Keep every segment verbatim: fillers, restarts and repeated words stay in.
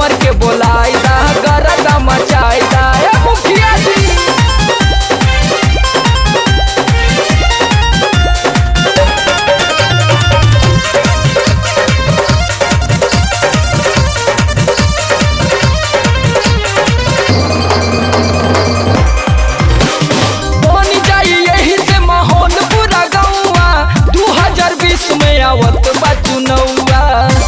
समर के बोलाइदा गरदा मचाइदा ए मुखिया जी। आवत बचुनौआ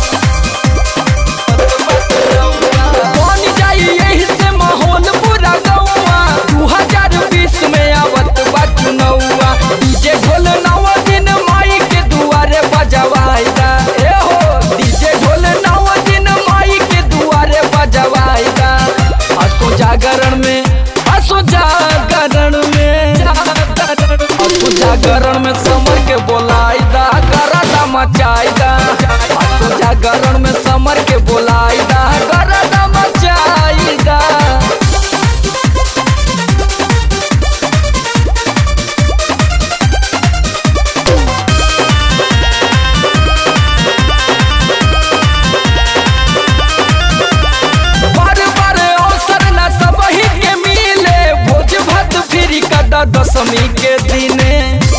बन जाई यही से माहौल पूरा गौआ दू हजार बीस में आवत बचुनौआ डीजे ढोल नौ दिन माई के दुआरे बजवाइदा ए हो डीजे ढोल नौ दिन माई के दुआरे बजवाइदा। असो जागरण में असो जागरण में असो जागरण में समर के बोलाइदा गरदा मचाइदा। असो जागरण में समर के बोलाइदा गरदा मचाइदा। बार बार अवसर न सबही के मिले भोज भात फ्री कदा दशमी के दिने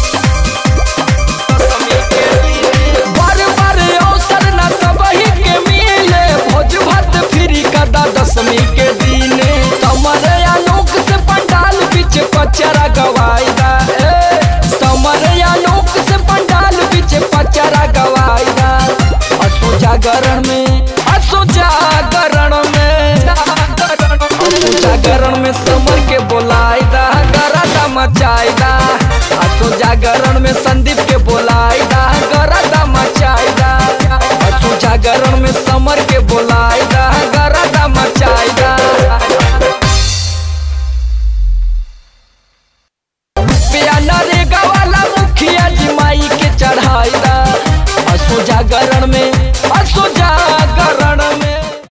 दशमी के दिन समर आलोक से पंडाल बीच पचरा गवाइदा ए समर आलोक से पंडाल बीच पचरा गवाइदा। असो जागरण में असो जागरण में असो जागरण में समर के बोलाइदा गरदा मचाइदा। असो जागरण में संदीप के बोलाइदा गरदा मचाइदा। असो जागरण में समर के बोला